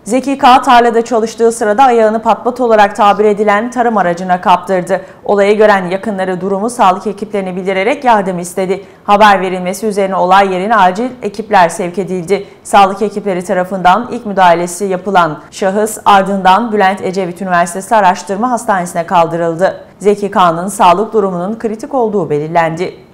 Zeki K. tarlada çalıştığı sırada ayağını patpat olarak tabir edilen tarım aracına kaptırdı. Olayı gören yakınları durumu sağlık ekiplerine bildirerek yardım istedi. Haber verilmesi üzerine olay yerine acil ekipler sevk edildi. Sağlık ekipleri tarafından ilk müdahalesi yapılan şahıs ardından Bülent Ecevit Üniversitesi Araştırma Hastanesi'ne kaldırıldı. Zeki K.'nın sağlık durumunun kritik olduğu belirlendi.